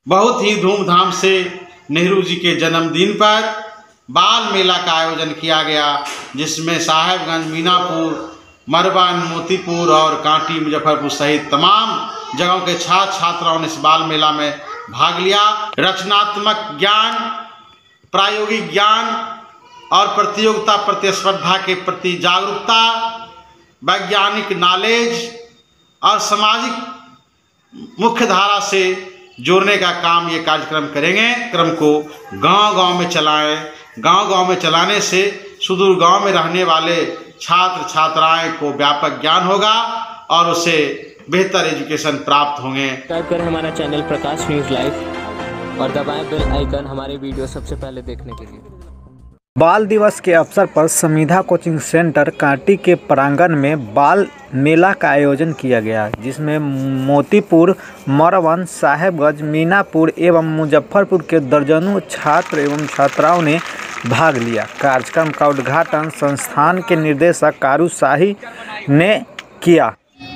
बहुत ही धूमधाम से नेहरू जी के जन्मदिन पर बाल मेला का आयोजन किया गया, जिसमें साहेबगंज, मीनापुर, मरबन, मोतीपुर और कांटी, मुजफ्फरपुर सहित तमाम जगहों के छात्र छात्राओं ने इस बाल मेला में भाग लिया। रचनात्मक ज्ञान, प्रायोगिक ज्ञान और प्रतियोगिता प्रतिस्पर्धा के प्रति जागरूकता, वैज्ञानिक नॉलेज और सामाजिक मुख्य धारा से जोड़ने का काम ये कार्यक्रम करेंगे। कार्यक्रम को गांव-गांव में चलाएं। गांव-गांव में चलाने से सुदूर गांव में रहने वाले छात्र छात्राएं को व्यापक ज्ञान होगा और उसे बेहतर एजुकेशन प्राप्त होंगे। सब्सक्राइब करें हमारा चैनल प्रकाश न्यूज़ लाइव और दबाएं बेल आइकन हमारे वीडियो सबसे पहले देखने के लिए। बाल दिवस के अवसर पर समिधा कोचिंग सेंटर कांटी के प्रांगण में बाल मेला का आयोजन किया गया, जिसमें मोतीपुर, मरवन, साहेबगंज, मीनापुर एवं मुजफ्फरपुर के दर्जनों छात्र एवं छात्राओं ने भाग लिया। कार्यक्रम का उद्घाटन संस्थान के निदेशक कारू शाही ने किया।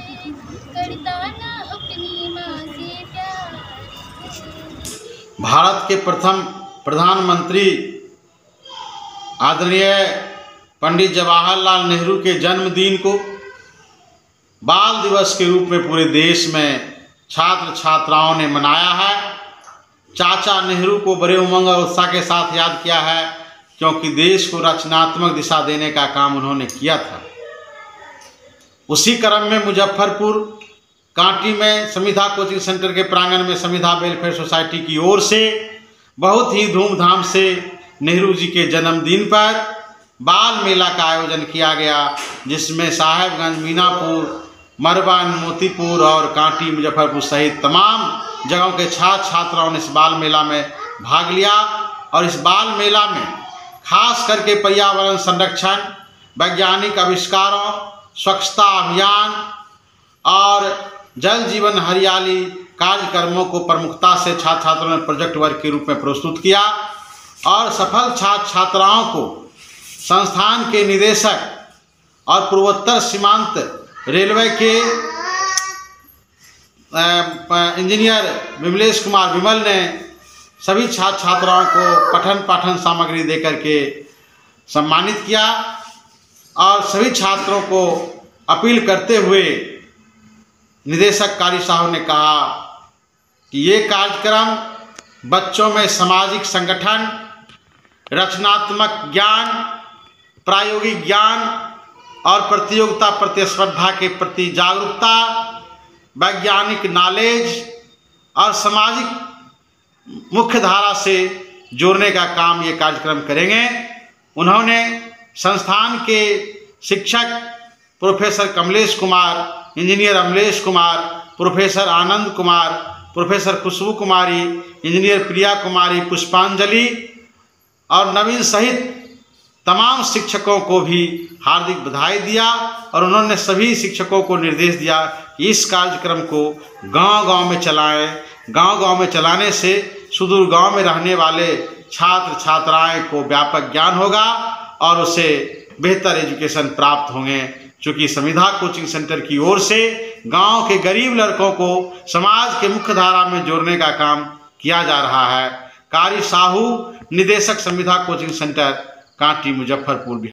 भारत के प्रथम प्रधानमंत्री आदरणीय पंडित जवाहरलाल नेहरू के जन्मदिन को बाल दिवस के रूप में पूरे देश में छात्र छात्राओं ने मनाया है। चाचा नेहरू को बड़े उमंग और उत्साह के साथ याद किया है, क्योंकि देश को रचनात्मक दिशा देने का काम उन्होंने किया था। उसी क्रम में मुजफ्फरपुर कांटी में समिधा कोचिंग सेंटर के प्रांगण में समिधा वेलफेयर सोसाइटी की ओर से बहुत ही धूमधाम से नेहरू जी के जन्मदिन पर बाल मेला का आयोजन किया गया, जिसमें साहेबगंज, मीनापुर, मरबन, मोतीपुर और कांटी, मुजफ्फरपुर सहित तमाम जगहों के छात्र छात्राओं ने इस बाल मेला में भाग लिया। और इस बाल मेला में खास करके पर्यावरण संरक्षण, वैज्ञानिक आविष्कारों, स्वच्छता अभियान और जल जीवन हरियाली कार्यक्रमों को प्रमुखता से छात्र छात्राओं ने प्रोजेक्ट वर्क के रूप में प्रस्तुत किया और सफल छात्र छात्राओं को संस्थान के निदेशक और पूर्वोत्तर सीमांत रेलवे के इंजीनियर विमलेश कुमार विमल ने सभी छात्र छात्राओं को पठन पाठन सामग्री देकर के सम्मानित किया और सभी छात्रों को अपील करते हुए निदेशक कारी साहब ने कहा कि ये कार्यक्रम बच्चों में सामाजिक संगठन, रचनात्मक ज्ञान, प्रायोगिक ज्ञान और प्रतियोगिता प्रतिस्पर्धा के प्रति जागरूकता, वैज्ञानिक नॉलेज और सामाजिक मुख्य धारा से जोड़ने का काम ये कार्यक्रम करेंगे। उन्होंने संस्थान के शिक्षक professor Kamlesh Kumar, engineer Amlesh Kumar, professor Anand Kumar, professor Khushboo Kumari, engineer Priya Kumari, Pushpanjali और नवीन सहित तमाम शिक्षकों को भी हार्दिक बधाई दिया और उन्होंने सभी शिक्षकों को निर्देश दिया कि इस कार्यक्रम को गांव-गांव में चलाएं। गांव-गांव में चलाने से सुदूर गांव में रहने वाले छात्र छात्राएं को व्यापक ज्ञान होगा और उसे बेहतर एजुकेशन प्राप्त होंगे। चूँकि समिधा कोचिंग सेंटर की ओर से गांव के गरीब लड़कों को समाज के मुख्य धारा में जोड़ने का काम किया जा रहा है। कारी साहू, निदेशक समिधा कोचिंग सेंटर कांटी, मुजफ्फरपुर।